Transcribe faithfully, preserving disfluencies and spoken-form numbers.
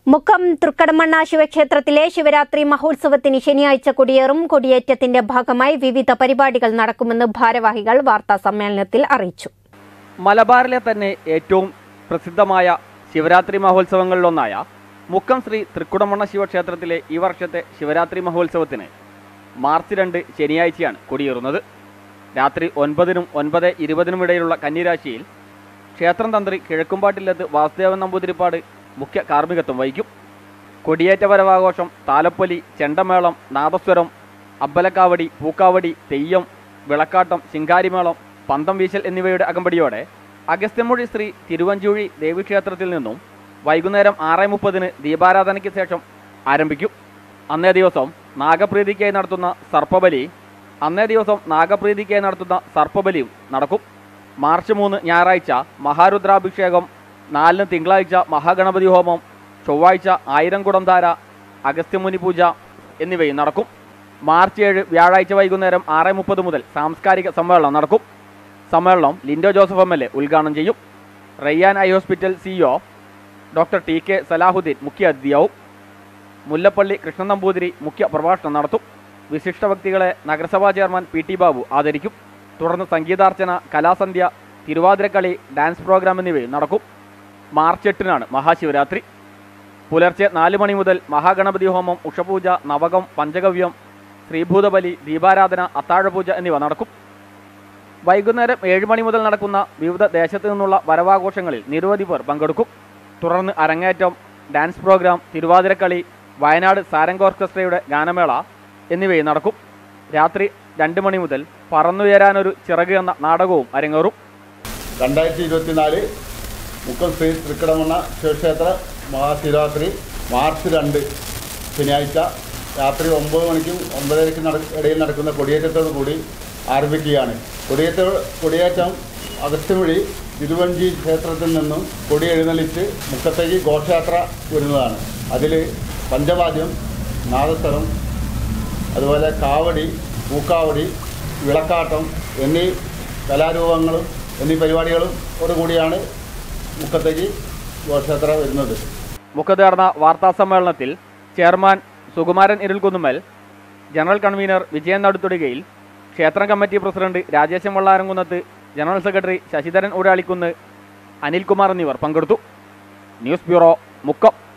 മുക്കം തൃക്കടമണ്ണ ശിവക്ഷേത്രത്തിലെ ശിവരാത്രി മഹോത്സവത്തിന് ശനിയാഴ്ച കൊടിയേറും. കൊടിയേറ്റത്തിന്റെ ഭാഗമായി വിവിധ പരിപാടികൾ നടക്കുമെന്ന് ഭാരവാഹികൾ വാർത്താ സമ്മേളനത്തിൽ അറിയിച്ചു. മലബാറിലെ തന്നെ ഏറ്റവും പ്രസിദ്ധമായ ശിവരാത്രി മഹോത്സവങ്ങളിലൊന്നായ മുക്കം ശ്രീ തൃക്കുടമണ്ണ ശിവക്ഷേത്രത്തിലെ ഈ വർഷത്തെ ശിവരാത്രി മഹോത്സവത്തിന് മാർച്ച് രണ്ട് ശനിയാഴ്ചയാണ് കൊടിയേറുന്നത്. രാത്രി ഒൻപതിനും ഒൻപത് ഇരുപതിനും ഇടയിലുള്ള കന്നിരാശിയിൽ ക്ഷേത്രം തന്ത്രി കിഴക്കുംപാട്ടില്ലത്ത് വാസുദേവൻ നമ്പൂതിരിപ്പാട് മുഖ്യ കാർമ്മികത്വം വഹിക്കും. കൊടിയേറ്റ വരവാഘോഷം, താലപ്പൊലി, ചെണ്ടമേളം, നാദസ്വരം, അമ്പലക്കാവടി, പൂക്കാവടി, തെയ്യം, വിളക്കാട്ടം, ശിങ്കാരിമേളം, പന്തം വീശൽ എന്നിവയുടെ അകമ്പടിയോടെ അഗസ്ത്യമൊഴി ശ്രീ തിരുവഞ്ചൂഴി ദേവീക്ഷേത്രത്തിൽ നിന്നും വൈകുന്നേരം ആറ് മുപ്പതിന് ദീപാരാധനയ്ക്ക് ശേഷം ആരംഭിക്കും. അന്നേ ദിവസം നാഗപ്രീതിക്കായി നടത്തുന്ന സർപ്പബലി അന്നേ ദിവസം നാഗപ്രീതിക്കായി നടത്തുന്ന സർപ്പബലിയും നടക്കും. മാർച്ച് മൂന്ന് ഞായറാഴ്ച മഹാരുദ്രാഭിഷേകം, നാലിന് തിങ്കളാഴ്ച മഹാഗണപതി ഹോമം, ചൊവ്വാഴ്ച ആയിരം കുടം ധാര, അഗസ്ത്യമുനി പൂജ എന്നിവയും നടക്കും. മാർച്ച് ഏഴ് വ്യാഴാഴ്ച വൈകുന്നേരം ആറ് മുപ്പത് മുതൽ സാംസ്കാരിക സമ്മേളനം നടക്കും. സമ്മേളനം Lindo Joseph M L A ഉദ്ഘാടനം ചെയ്യും. Rayyan eye hospital CEO doctor T K Salahuddin മുഖ്യ അതിഥിയാവും. മുല്ലപ്പള്ളി കൃഷ്ണൻ നമ്പൂതിരി മുഖ്യ പ്രഭാഷണം നടത്തും. വിശിഷ്ട വ്യക്തികളെ നഗരസഭാ ചെയർമാൻ പി ടി ബാബു ആദരിക്കും. തുടർന്ന് സംഗീതാർച്ചന, കലാസന്ധ്യ, തിരുവാതിരക്കളി, ഡാൻസ് പ്രോഗ്രാം എന്നിവയും നടക്കും. മാർച്ച് എട്ടിനാണ് മഹാശിവരാത്രി. പുലർച്ചെ നാല് മണി മുതൽ മഹാഗണപതി ഹോമം, ഉഷപൂജ, നവകം, പഞ്ചഗവ്യം, ശ്രീഭൂതബലി, ദീപാരാധന, അത്താഴപൂജ എന്നിവ നടക്കും. വൈകുന്നേരം ഏഴ് മണി മുതൽ നടക്കുന്ന വിവിധ ദേശത്തു നിന്നുള്ള വരവാഘോഷങ്ങളിൽ നിരവധി പേർ പങ്കെടുക്കും. തുടർന്ന് അരങ്ങേറ്റം, ഡാൻസ് പ്രോഗ്രാം, തിരുവാതിരക്കളി, വയനാട് സാരംഗ് ഓർക്കസ്ട്രയുടെ ഗാനമേള എന്നിവയും നടക്കും. രാത്രി രണ്ട് മണി മുതൽ പറന്നുയരാനൊരു ചിറക് എന്ന നാടകവും അരങ്ങേറും. രണ്ടായിരത്തി ഇരുപത്തിനാല് മുക്കം ശ്രീ തൃക്കടമണ്ണ ശിവക്ഷേത്ര മഹാശിവരാത്രി മാർച്ച് രണ്ട് ശനിയാഴ്ച രാത്രി ഒമ്പത് മണിക്കും ഒമ്പതരയ്ക്കും നട ഇടയിൽ നടക്കുന്ന കൊടിയേറ്റത്തോടു കൂടി ആരംഭിക്കുകയാണ്. കൊടിയേറ്റ കൊടിയേറ്റം അഗസ്ത്യമൊഴി തിരുവഞ്ചി ക്ഷേത്രത്തിൽ നിന്നും കൊടി എഴുന്നള്ളിച്ച് മുക്കത്തേക്ക് ഘോഷയാത്ര വരുന്നതാണ്. അതിൽ പഞ്ചവാദ്യം, നാദസ്വരം, അതുപോലെ കാവടി, പൂക്കാവടി, വിളക്കാട്ടം എന്നീ കലാരൂപങ്ങളും എന്നീ പരിപാടികളോടുകൂടിയാണ് മുക്കത്തേക്ക് ഘോഷയാത്ര വരുന്നത്. മുക്കത്ത് നടന്ന വാർത്താ സമ്മേളനത്തിൽ chairman Sukumaran Irulkunnummal, general convener Vijayan Naduthodukayil, ക്ഷേത്രം committee president Rajesan Vallaramkunnath, general secretary Sasidharan Uralikkunnu, Anilkumar എന്നിവർ പങ്കെടുത്തു. News bureau, Mukkam.